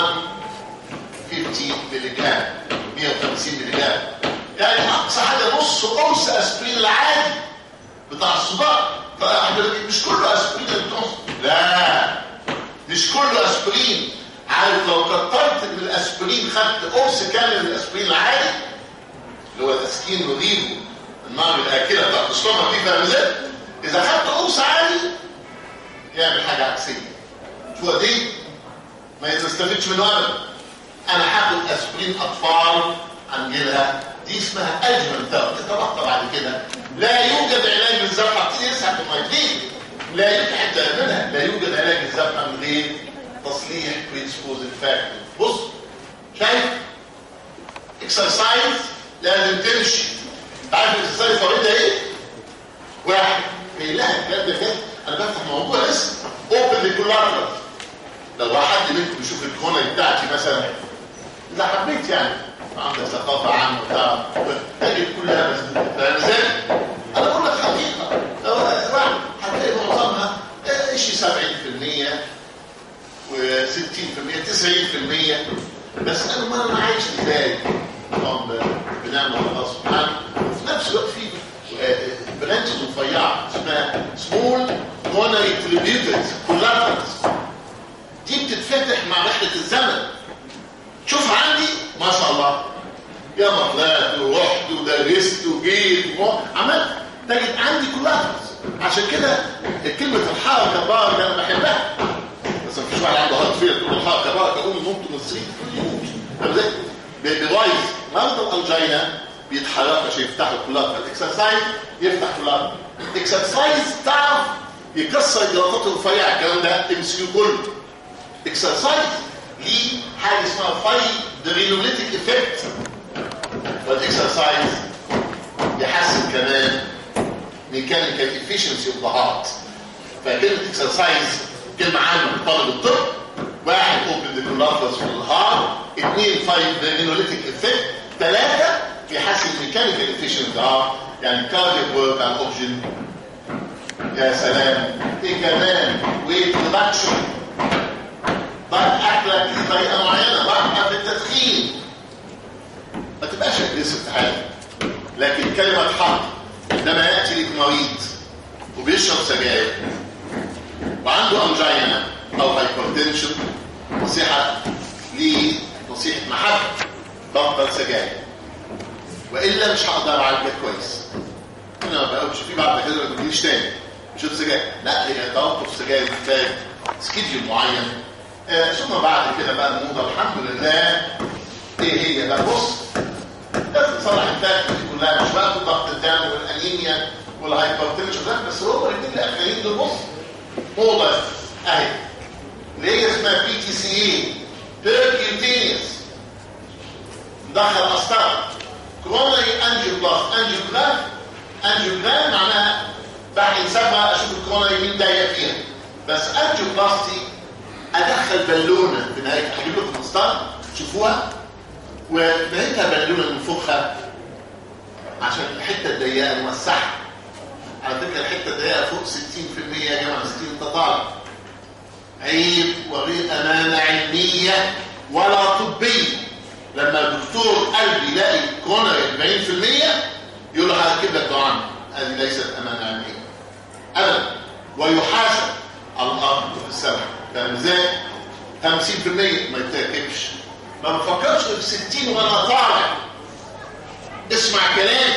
150 مللي جرام 150 مللي جرام. يعني اقصى حاجه نص قرص اسبرين العادي بتاع الصداع. مش كله اسبرين النص. لا مش كله اسبرين. عارف لو كترت من الاسبرين خدت قرص كامل من الاسبرين العادي اللي هو تسكين وريبو النار الاكله بتاعت الصومه دي. فاهم ازاي؟ اذا خدت قرص عادي يعمل حاجه عكسيه. شو دي ما يستفدش منه ابدا. انا هاخد اسبرين اطفال انجلها دي اسمها ادجوانت ثيرابي. طبعا بعد كده لا يوجد علاج للذبحه. ابتدي يسحب المايكين لا يوجد حتى منها. لا يوجد علاج للذبحه من غير تصليح بريدسبوزنج فاكتور. بص شايف اكسرسايز لازم تمشي. عارف الاكسرسايز طريقتها ايه؟ واحد في لها الكلام ده كده انا بفتح موضوع اسم اوبن لكولاترال. لو حد منكم يشوف الكونة بتاعتي مثلا اذا حبيت يعني عندك ثقافه عامه بتاع تجد كلها مسدوده. فاهم ازاي؟ انا بقول لك حقيقه لو هتلاقي معظمها شيء 70% و60% 90%. بس انا ما انا عايش ازاي؟ طبعا بنعمل الله سبحانه وفي نفس الوقت في برانشز رفيعه اسمها سمول كوروناري تريبيوترز كولاترالز دي بتتفتح مع رحله الزمن. شوف عندي ما شاء الله يا ما طلعت ورحت ودرست وجيت عملت تجد عندي كولاترالز. عشان كده كلمه الحركه باركه انا بحبها، بس مفيش واحد عنده هارت فيل تقول الحركه باركه اقول ممكن الصيف يموت. فاهم ازاي؟ بيرايز مرضى الانجينا بيتحركوا عشان يفتحوا كولاترال. اكسرسايز يفتح كولاترال. اكسرسايز تعرف يكسر الجلطات الرفيعه. الكلام ده تمسكه كله. اكسرسايز ليه حاجه اسمها فايبرينوليتيك افكت، والاكسرسايز يحسن كمان ميكانيكال افيشنسي اوف ذا هارت. فكلمه اكسرسايز كلمه عامه لطالب الطب. واحد اوبن ذا كولاترالز في الهارت، اثنين فايبرينوليتيك افكت، ثلاثه يحسن ميكانيكال افيشنسي هارت يعني كاردياك ورك على الاوكسجين. يا سلام. ايه كمان؟ ويت ريدكشن. ضغط اكلك بطريقه معينه، ضغط بالتدخين ما تبقاش اجريسيف في حاجه. لكن كلمه حق لما ياتي لك مريض وبيشرب سجاير وعنده انجينا او هايبرتنشن، نصيحه ليه نصيحه محبه بطل سجاير، والا مش هقدر اعالجك كويس. انا ما بقولش في بعد كده ما تجيش تاني شوف سجاير، لا هي توقف سجاير محتاج سكيدجول معين. ثم بعد كده بقى الموضه الحمد لله ايه هي بقى؟ بص لازم تصلح الفات دي كلها، مش بقى ضغط الدم والانيميا والهايبرتنشن ده بس، هو الاثنين الاخرين دول. بص موضه اهي اللي هي اسمها بي تي سي اي بيركيوتينيوس، دخل قسطره كرونري انجيوبلاست. انجيوبلان معناها بحسبها اشوف الكرونري مين ضيق فيها، بس انجيوبلاستي ادخل بالونه في نهايه. هجيب لكم قسطره تشوفوها ونهايتها بالونه منفوخه عشان الحته الضيقه نوسعها. على فكره الحته الضيقه فوق 60% يا جماعه، 60 تطالع. عيب وغير امانه علميه ولا طبيه لما الدكتور قلب يلاقي كرونري 40% يقول له هركب لك دعامه. هذه ليست امانه علميه ابدا، ويحاسب على الارض في السماء. فاهم ازاي؟ 50% ما يتركبش. ما بفكرش في 60 وانا طالع. اسمع كلام،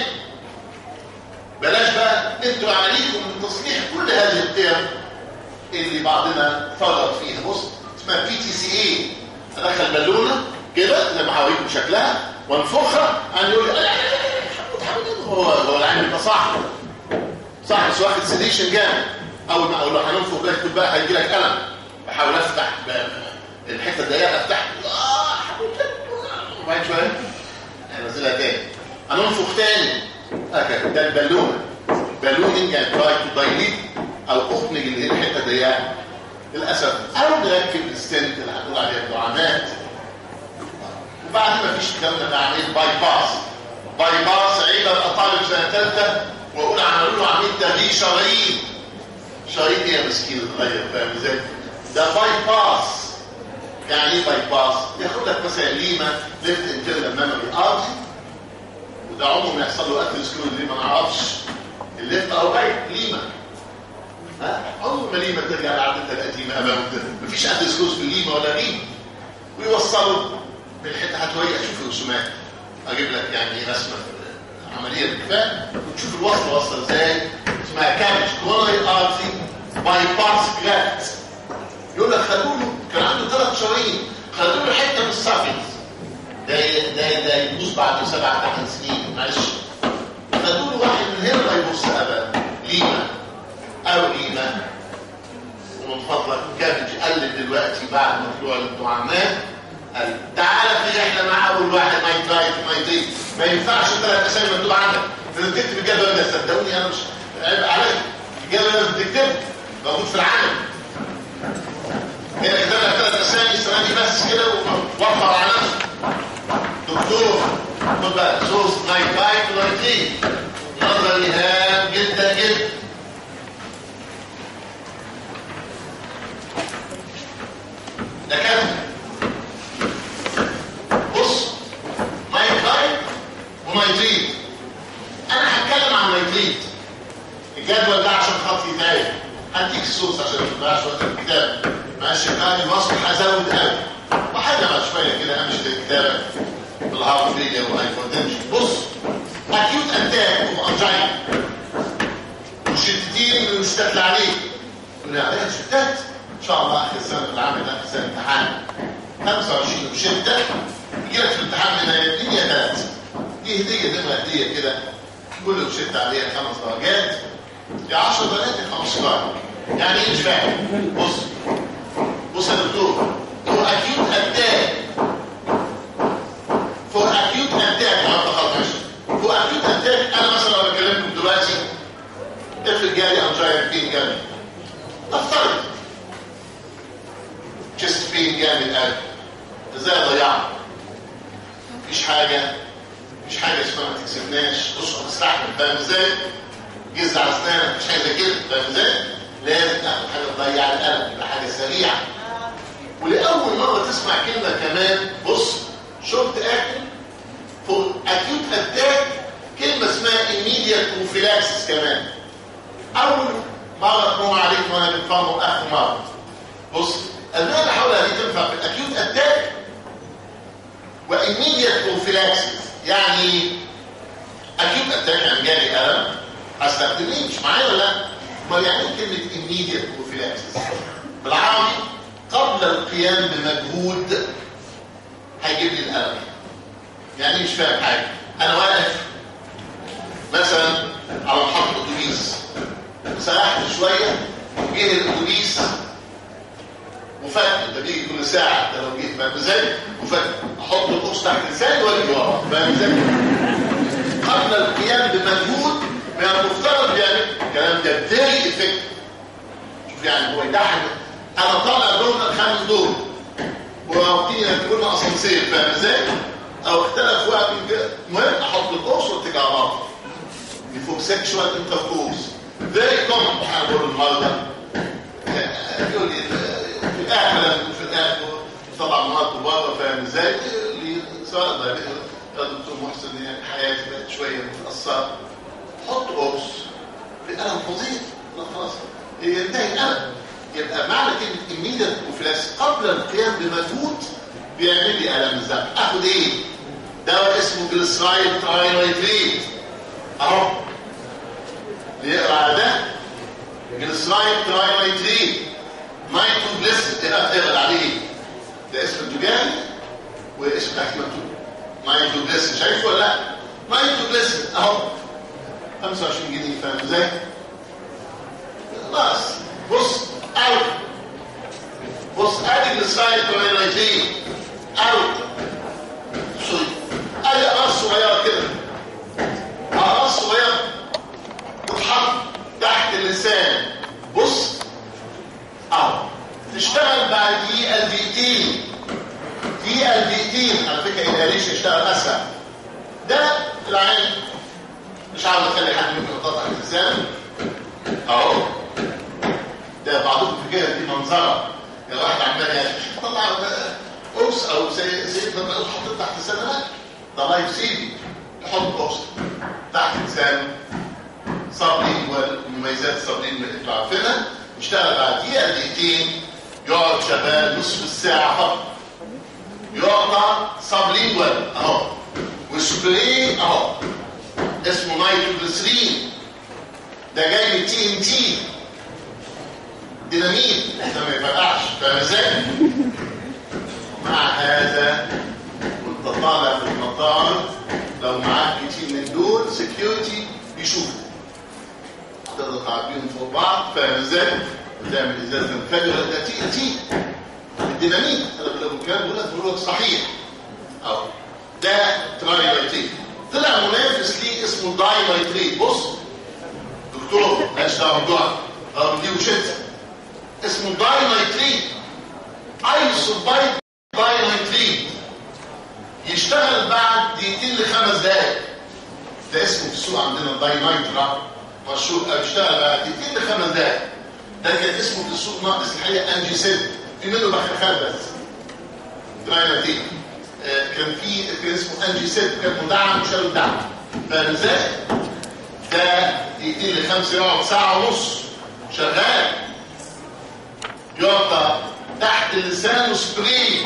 بلاش بقى انتوا عليكم من تصليح كل هذه القيم اللي بعضنا فرط فيها. بص اسمها بي تي سي اي، ادخل بالونه كده زي ما هوريكم شكلها وانفخها. انا يقول لي هو العين يبقى صح بس واخد سيديشن جامد. اول ما اقول له هننفخ ده بقى هيجي لك الم، بحاول افتح الحته الضيقه افتح وبعد شويه انزلها تاني، هننفخ تاني هكذا. ده البالونه. بالوننج يعني تراي تو دايليت او اوبننج اللي هي الحته الضيقه للاسف، او نركب الستنت اللي هنقول عليها الدعامات. وبعد ما فيش الكلام ده بعمل باي باس. عيب ابقى طالب سنه ثالثه واقول عملوا له عمليه تغيير شرايين. شرايين ايه يا مسكين اتغير؟ فاهم ازاي؟ ده باي باس. يعني ايه باي باس؟ ياخد لك مثلا ليما ليفت انترنال ميموري ارتري، وده عمره ما يحصل له اثيروسكليروز ليه ما نعرفش. الليفت او رايت ليما، عمر ما ليما ترجع لعادتها القديمه امام مفيش اثيروسكليروز في الليما ولا ليما. ويوصلوا بالحته هتوريك. اشوف الرسومات اجيب لك يعني رسمه عمليه بالكفاء وتشوف الوصله واصله ازاي. اسمها كابج كورونري ارتري باي باس جرافت. يقول لك خدوا له كان عنده 3 شرايين، خدوا له حته من السافنس ده يبوظ بعد 7-8 سنين معلش. خدوا له واحد من هنا ما يبص ابدا ليما او ليما. ومن فضلك كابج قلب دلوقتي بعد ما طلوع الدعامات قال تعالى في رحله مع اول واحد مايتريت. ما ينفعش 3 اسامي مكتوب عندك لازم تكتب الجدول ده. صدقوني انا مش عيب عليك، الجدول لازم تكتبه موجود في العالم. هنا كتب لك 3 اسامي السنه دي بس كده ووفر على نفسك. دكتور خد بقى سورس مايتريت نظري هام جدا جدا. ده كده بص نايترايت ونايتريت. انا هتكلم عن نايتريت الجدول ده عشان خاطري تاني. هديك شويه الكتاب ماشي كان المصري هزود قوي وحاجه بعد شويه كده امشي الكتابه بالهارد فيلير وهايبوتنشن. بص اكيوت اتاك اوف انجينا وشدتين اللي مستدل عليه اللي عليها شتات ان شاء الله اخر السنه العام ده اخر سنه امتحان 25 وشده يجي لك في الامتحان من 2 يا 3 دي هديه هديه كده كل وشده عليها 5 درجات يا 10 درجات يا 15 يعني ايه مش فاهم. بص يا دكتور فور اكيوت اتاك فور اكيوت اتاك فور اكيوت اتاك انا مثلا لو بكلمكم دلوقتي افرض جالي انجينا بين جامد افترض تشست بين جامد قوي ازاي اضيعه؟ مفيش حاجه اسمها ما تكسبناش اسقط استحمل فاهم ازاي؟ جز على اسنانك مش حاجه زي كده فاهم ازاي؟ لازم تاخد حاجه تضيع القلم يبقى حاجه سريعه. ولاول مره تسمع كلمه كمان بص شورت اكل فور اكيوت اتاك كلمه اسمها immediate prophylaxis كمان. اول مره تمر عليك وانا بنفهمه اخر مره. بص الادويه اللي حولها دي تنفع في الاكيوت اتاك وimmediate prophylaxis. يعني اكيوت اتاك يعني جالي الم هستخدميه مش معايا ولا لا؟ امال يعني كلمه immediate prophylaxis بالعربي قبل القيام بمجهود هيجيب لي الالم. يعني مش فاهم حاجه انا واقف مثلا على محطه اتوبيس سرحت شويه جه الاتوبيس وفات ده بيجي كل ساعه ده لو جيت فاهم ازاي وفات احط القرص تحت لساني واجي ورا فاهم ازاي قبل القيام بمجهود من المفترض يعني الكلام ده فيري افكتيف. شوف يعني هو يضحك انا طالع دور الخامس دور ورابطين يركبونا اسانسير فاهم ازاي او اختلف وقت كده المهم احط القرص واتجه على بعض يفوق سكشوال انتركورس فيري كومن. انا بقول المرضى يقول لي في الاخر طبعا مرض بره فاهم ازاي سواء ده دكتور محسن يعني حياتي بقت شويه متاثره حط قرص في الم فظيع خلاص ينتهي الالم. يبقى معنى كلمه immediate prophylaxis قبل القيام بمجهود بيعمل لي الم الزمن. اخد ايه؟ دواء اسمه جليسرايد تراينايتريت اهو اللي يقرا على ده جليسرايد تراينايتريت نايتروجليسرين اقرا عليه ده اسم التجاري واسم تحت مكتوب نايتروجليسرين شايفه ولا لا؟ نايتروجليسرين اهو 25 جنيه فاهم ازاي؟ خلاص بص ادي السلايد تراينايتريت اوت سوري ادي اقراص صغيره كده اقراص صغيره تتحط تحت اللسان بص اهو تشتغل بعد دقيقتين على فكره الانهاليشن يشتغل اسرع. ده العين مش عاوز اخلي حد ممكن يقطع اللسان اهو ده بعضكم فاكرها دي منظره يا واحد عمال يطلع قرص او زي ما بقول حاطط تحت لسانه ده لايف سيفنج يحط قرص تحت لسانه صابلين والمميزات الصابلين اللي انتوا عارفينها يشتغل بعد دقيقتين يقعد شغال نصف الساعه فقط يقطع صابلينجوال اهو والسبراي اهو اسمه نايتروجليسرين ده جاي من TNT ديناميت ده ما يفرقعش فاهم ازاي؟ مع هذا وانت طالع في المطار لو معاك كتير من دول سكيورتي بيشوفوا تقدر تعبيهم فوق بعض فاهم ازاي؟ وتعمل ازازه منفجره ده TNT الديناميت انا لو كان بقول لك صحيح اهو ده تراينايتريت طلع منافس ليه اسمه داينايتريت. بص دكتور ماليش دعوه بالجرعه دي وشت اسمه داينايتريت ايسوبايت داينايتريت يشتغل بعد دقيقتين ل5 دقائق. ده اسمه في السوق عندنا داينايترا مشهور يشتغل بعد دقيقتين ل5 دقائق. ده كان اسمه في السوق ناقص الحقيقه انجي سيد في منه بخاخات بس داينايتريت كان اسمه انجي سيد كان مدعم وشالوا الدعم فاهم ازاي؟ ده دقيقتين ل5 يقعد ساعه ونص شغال يعطى تحت اللسان سبراي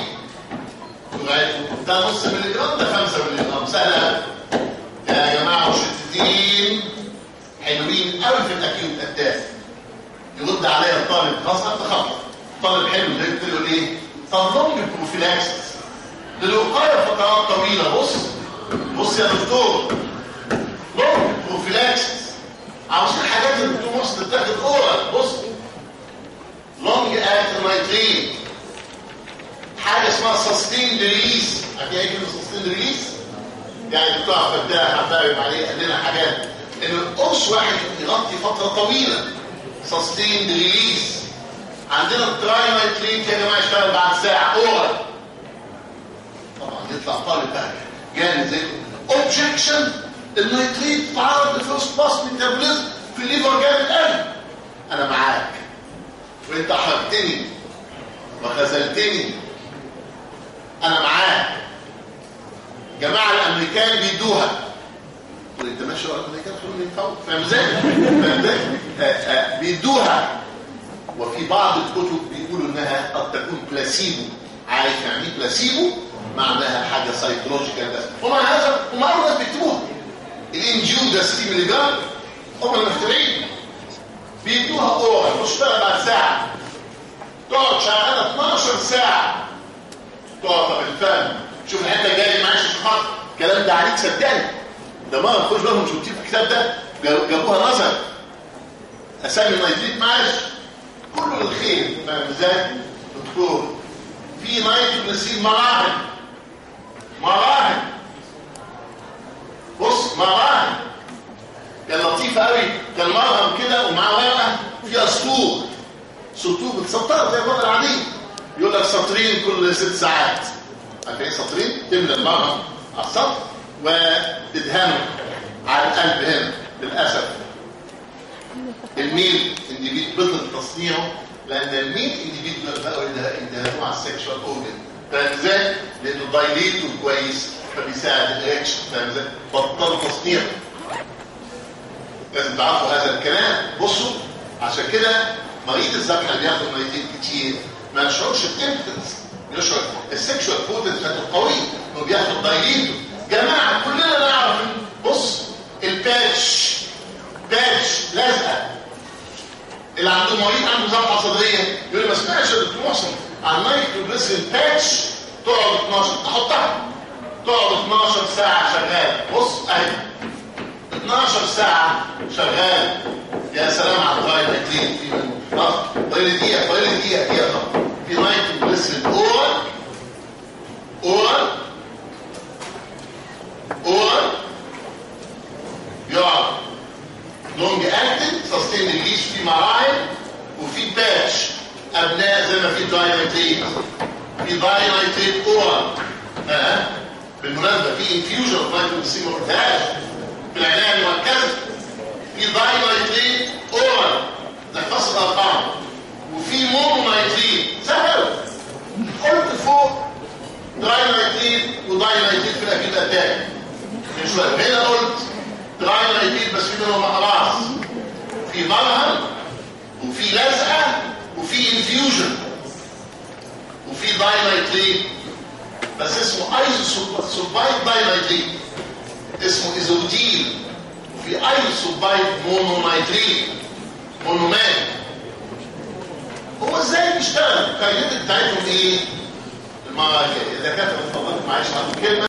ده نص ملي جرام، ده 5 ملي جرام. سهله يا جماعه مشددين حلوين قوي في الاكيوت اتاك. يرد عليا الطالب خلاص انت خبط طالب حلو ده قلت له ليه؟ طب لونج بروفيلاكسس للوقايه فترات طويله. بص يا دكتور، لونج بروفيلاكسس عاوزين حاجات الدكتور مصر تاخد اورال. بص لونج اكت نايتريت، حاجه اسمها سستيند ريليس. عارفين ايه كلمه سستيند ريليس؟ يعني الدكتور فتاح حبايب عليه قال لنا حاجات ان القرص واحد يغطي فتره طويله. سستيند ريليس. عندنا التراي نايتريت يا جماعه يشتغل بعد ساعه اورال. طبعا يطلع طالب بقى جامد زي اوبجكشن النيتريت تعرض لفيرست باس ميتابوليزم في الليفر جامد قوي. انا معاك وانت حرجتني وخذلتني، انا معاك. جماعه الامريكان بيدوها وانت ماشي ورا الامريكان خلوني نفوت، فاهم ازاي؟ بيدوها. وفي بعض الكتب بيقولوا انها قد تكون بلاسيبو. عارف يعني ايه بلاسيبو؟ معناها حاجه سايكولوجيكال بس. ومع هذا هم اول ناس بيكتبوها. الانجيو ده 60 ملي جرام هم المخترعين بيدوها اورال تشتغل بعد ساعه. تقعد شغاله 12 ساعه. تقعد بالفم. شوف الحته الجايه معلش شوف الكلام ده عليك صدقني. ده ما خدوش بالهم مش مكتوب في الكتاب ده، جابوها نظر. اسامي النيتريت معلش كله الخير، فاهم ازاي؟ دكتور في نيتروجليسين مراحل. بص مراحل كان لطيفه قوي. كان مرهم كده ومعاه ورقه فيها سطور بتسطرها زي الورقه العاديه. يقول لك سطرين كل 6 ساعات. عارفين سطرين؟ تملى المرهم على السطر وتدهنه على القلب هنا. للاسف الميل انديفيد بطل تصنيعه، لان الميل انديفيد بقوا يدهنوه على السكشوال اورجن. فاهم ازاي؟ لانه دايليته كويس فبيساعد الرياكشن. فاهم ازاي؟ بطلوا تصنيعه. لازم تعرفوا هذا الكلام. بصوا عشان كده مريض الذبح اللي بياخد نيتريت كتير ما يشعرش بامبتنس، يشعر السكشوال بوتنس القوي انه بياخد دايليته. جماعه كلنا نعرف. بص الباتش لازقه. اللي عنده مريض عنده ذبحه صدريه يقول لي ما سمعش يا دكتور محسن عن نيتروجليسرين باتش تقعد 12 تحطها تقعد 12 ساعه شغال. بص اهي 12 ساعه شغال. يا سلام على الدراي نيتريت. في منه طيب دقيقه في نيتروجليسرين اورال يقعد لونج اكتنج سستين ريليس في مراحل وفي باتش ابناء زي ما في داينايتريت. في داينايتريت اورال. بالمناسبه في انفيوجن اوف نيتروجليسرين ما قلتهاش في العنايه المركزه. في داينايتريت اورال ده خاص الارقام. وفي مونونايتريت سهل. قلت فوق داينايتريت وداينايتريت في الاكيد اتاك من شويه. هنا قلت داينايتريت بس في منهم اقراص. في مرهم وفي لزقه وفي انفيوجن وفي داينايتريت بس اسمه ايزوسولفايد داينايتريت اسمه ايزوديل. وفي ايزوسولفايد مونونايتريت مونومان. هو ازاي بيشتغل؟ الكاينتيك بتاعتهم ايه؟ المره الجايه اذا كانت اتفضلت معلش على كلمه